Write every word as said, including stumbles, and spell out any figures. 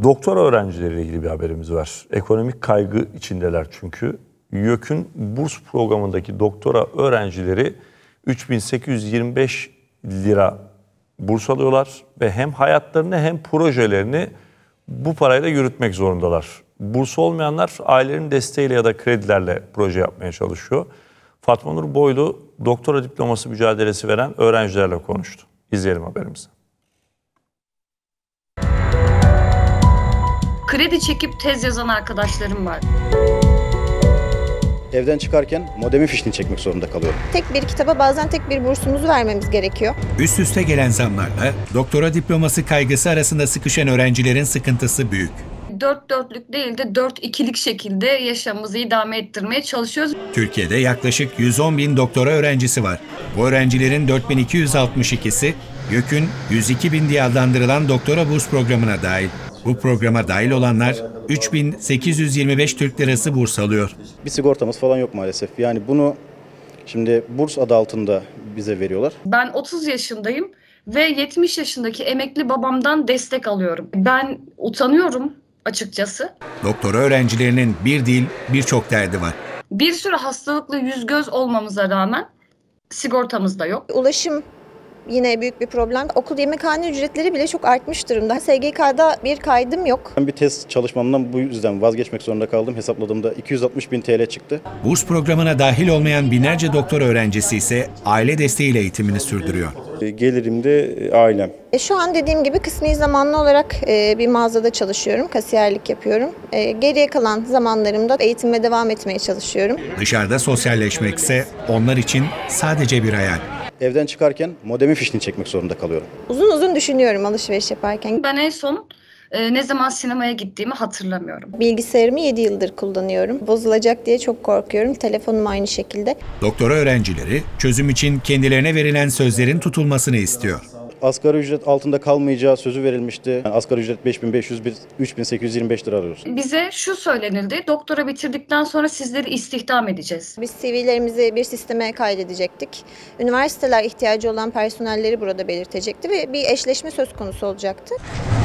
Doktora öğrencileriyle ilgili bir haberimiz var. Ekonomik kaygı içindeler çünkü. YÖK'ün burs programındaki doktora öğrencileri üç bin sekiz yüz yirmi beş lira burs alıyorlar ve hem hayatlarını hem projelerini bu parayla yürütmek zorundalar. Burs olmayanlar ailenin desteğiyle ya da kredilerle proje yapmaya çalışıyor. Fatma Nur Boylu doktora diploması mücadelesi veren öğrencilerle konuştu. İzleyelim haberimizi. Kredi çekip tez yazan arkadaşlarım var. Evden çıkarken modemin fişini çekmek zorunda kalıyorum. Tek bir kitaba bazen tek bir bursumuzu vermemiz gerekiyor. Üst üste gelen zamlarla doktora diploması kaygısı arasında sıkışan öğrencilerin sıkıntısı büyük. Dört dörtlük değil de dört ikilik şekilde yaşamımızı idame ettirmeye çalışıyoruz. Türkiye'de yaklaşık yüz on bin doktora öğrencisi var. Bu öğrencilerin dört bin iki yüz altmış ikisi YÖK'ün yüz iki bin diye adlandırılan doktora burs programına dahil. Bu programa dahil olanlar üç bin sekiz yüz yirmi beş Türk Lirası burs alıyor. Bir sigortamız falan yok maalesef. Yani bunu şimdi burs adı altında bize veriyorlar. Ben otuz yaşındayım ve yetmiş yaşındaki emekli babamdan destek alıyorum. Ben utanıyorum açıkçası. Doktora öğrencilerinin bir değil birçok derdi var. Bir sürü hastalıklı yüz göz olmamıza rağmen sigortamız da yok. Ulaşım yine büyük bir problem. Okul yemekhane ücretleri bile çok artmış durumda. S G K'da bir kaydım yok. Ben bir test çalışmamdan bu yüzden vazgeçmek zorunda kaldım. Hesapladığımda iki yüz altmış bin T L çıktı. Burs programına dahil olmayan binlerce doktor öğrencisi ise aile desteğiyle eğitimini sürdürüyor. Gelirim de ailem. E, şu an dediğim gibi kısmi zamanlı olarak e, bir mağazada çalışıyorum. Kasiyerlik yapıyorum. E, geriye kalan zamanlarımda eğitime devam etmeye çalışıyorum. Dışarıda sosyalleşmekse onlar için sadece bir hayal. Evden çıkarken modemin fişini çekmek zorunda kalıyorum. Uzun uzun düşünüyorum alışveriş yaparken. Ben en son e, ne zaman sinemaya gittiğimi hatırlamıyorum. Bilgisayarımı yedi yıldır kullanıyorum. Bozulacak diye çok korkuyorum. Telefonum aynı şekilde. Doktora öğrencileri çözüm için kendilerine verilen sözlerin tutulmasını istiyor. Asgari ücret altında kalmayacağı sözü verilmişti. Yani asgari ücret beş bin beş yüz, üç bin sekiz yüz yirmi beş lira alıyoruz. Bize şu söylenildi, doktora bitirdikten sonra sizleri istihdam edeceğiz. Biz C V'lerimizi bir sisteme kaydedecektik. Üniversiteler ihtiyacı olan personelleri burada belirtecekti ve bir eşleşme söz konusu olacaktı.